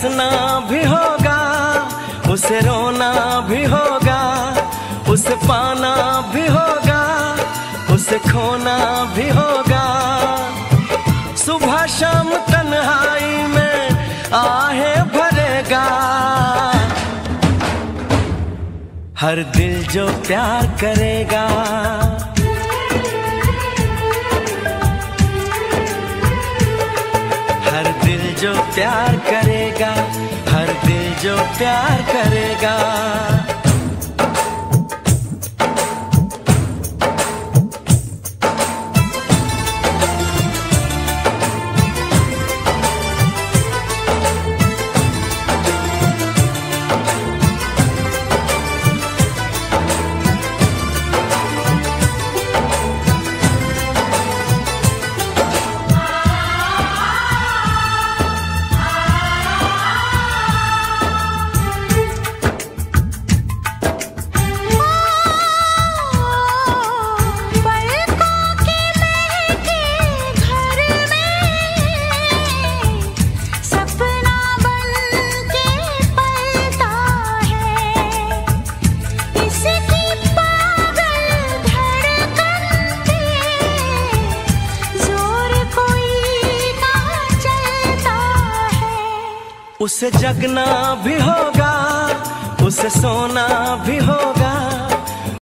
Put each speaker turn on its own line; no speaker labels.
हंसना भी होगा, उसे रोना भी होगा, उसे पाना भी होगा, उसे खोना भी होगा। सुबह शाम तन्हाई में आहें भरेगा, हर दिल जो प्यार करेगा। हर दिल जो प्यार करेगा, हर दिल जो प्यार करेगा। उसे जगना भी होगा, उसे सोना भी होगा,